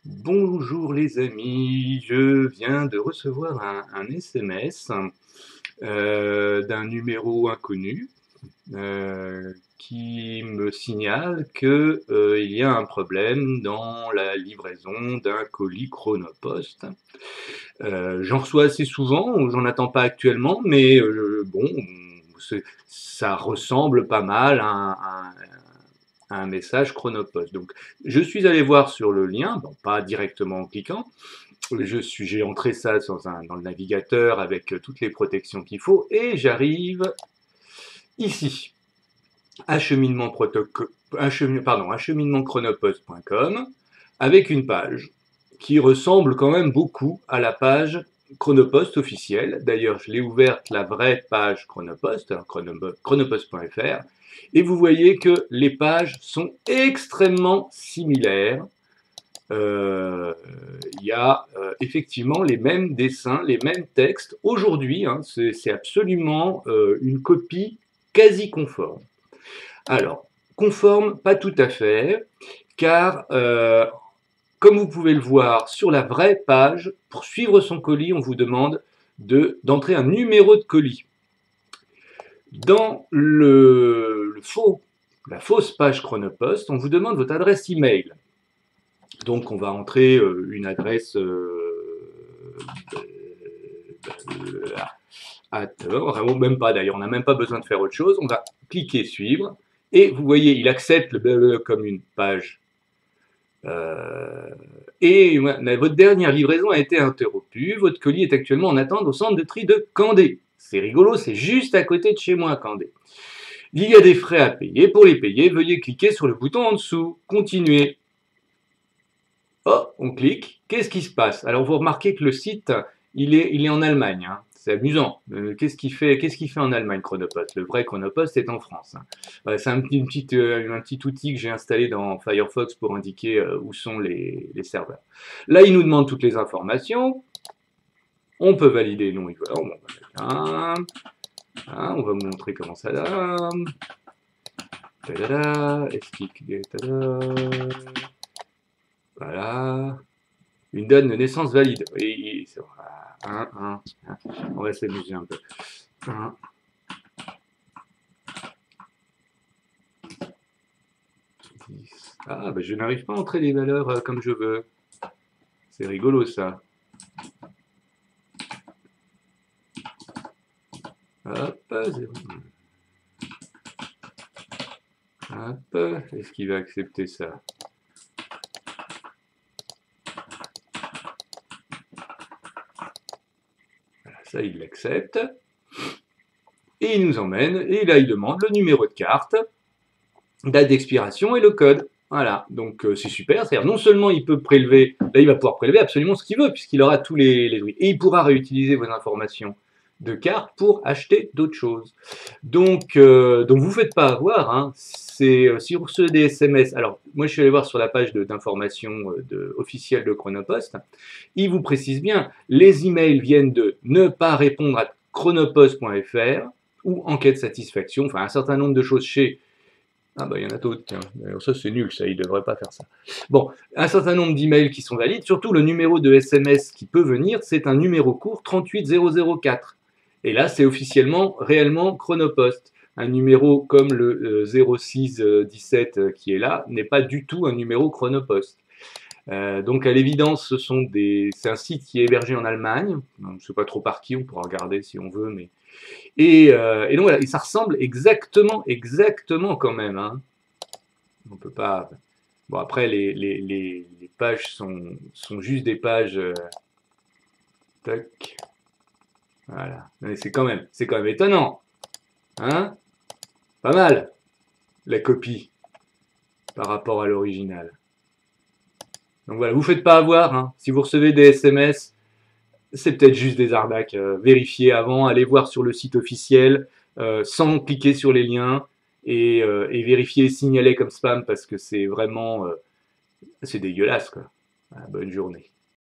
Bonjour les amis, je viens de recevoir un SMS d'un numéro inconnu qui me signale que il y a un problème dans la livraison d'un colis Chronopost. J'en reçois assez souvent, j'en attends pas actuellement, mais bon, ça ressemble pas mal à un message Chronopost. Donc, je suis allé voir sur le lien, bon, pas directement en cliquant, j'ai entré ça dans le navigateur avec toutes les protections qu'il faut, et j'arrive ici, acheminementchronopost.com, avec une page qui ressemble quand même beaucoup à la page Chronopost officielle. D'ailleurs, je l'ai ouverte, la vraie page Chronopost, chronopost.fr, et vous voyez que les pages sont extrêmement similaires. Il y a effectivement les mêmes dessins, les mêmes textes. Aujourd'hui, hein, c'est absolument une copie quasi conforme. Alors, conforme, pas tout à fait, car comme vous pouvez le voir sur la vraie page, pour suivre son colis, on vous demande d'entrer un numéro de colis. Dans la fausse page Chronopost, on vous demande votre adresse email. Donc on va entrer une adresse même pas d'ailleurs, on n'a même pas besoin de faire autre chose, on va cliquer suivre, et vous voyez, il accepte le blablabla comme une page. Et votre dernière livraison a été interrompue, votre colis est actuellement en attente au centre de tri de Candé. C'est rigolo, c'est juste à côté de chez moi, Candé. Il y a des frais à payer, pour les payer, veuillez cliquer sur le bouton en dessous, continuer. Oh, on clique, qu'est-ce qui se passe? Alors vous remarquez que le site, il est en Allemagne, hein. C'est amusant. Qu'est-ce qu'il fait en Allemagne, Chronopost? Le vrai Chronopost est en France, hein. C'est un petit outil que j'ai installé dans Firefox pour indiquer où sont les serveurs. Là, il nous demande toutes les informations. On peut valider non et voilà. On va mettre on va vous montrer comment ça donne. Voilà. Une date de naissance valide. Et, on va s'amuser un peu. 1, 10. Ah, bah je n'arrive pas à entrer les valeurs comme je veux. C'est rigolo ça. Hop, 0. Hop, est-ce qu'il va accepter ça? Voilà, ça, il l'accepte. Et il nous emmène, et là, il demande le numéro de carte, date d'expiration et le code. Voilà, donc c'est super. C'est-à-dire, non seulement il peut prélever, là, il va pouvoir prélever absolument ce qu'il veut, puisqu'il aura tous les trucs. Et il pourra réutiliser vos informations de carte pour acheter d'autres choses. Donc vous faites pas avoir, hein. Si vous recevez des SMS, alors moi je suis allé voir sur la page d'information officielle de Chronopost, il vous précise bien, les emails viennent de ne pas répondre à chronopost.fr ou enquête satisfaction, enfin un certain nombre de choses chez... Ah bah il y en a d'autres, tiens. Alors ça c'est nul, ça, il devrait pas faire ça. Bon, un certain nombre d'emails qui sont valides, surtout le numéro de SMS qui peut venir, c'est un numéro court 38004. Et là, c'est officiellement, réellement Chronopost. Un numéro comme le 0617 qui est là n'est pas du tout un numéro Chronopost. Donc à l'évidence, c'est un site qui est hébergé en Allemagne. On ne sait pas trop par qui, on pourra regarder si on veut, mais et donc voilà, et ça ressemble exactement quand même, hein. On peut pas. Bon après les pages sont juste des pages. Tac. Voilà. Mais c'est quand même étonnant, hein? Pas mal la copie par rapport à l'original. Donc voilà, vous faites pas avoir, hein. Si vous recevez des SMS, c'est peut-être juste des arnaques. Vérifiez avant, allez voir sur le site officiel, sans cliquer sur les liens, et vérifiez, signaler comme spam parce que c'est vraiment, c'est dégueulasse quoi. Voilà, bonne journée.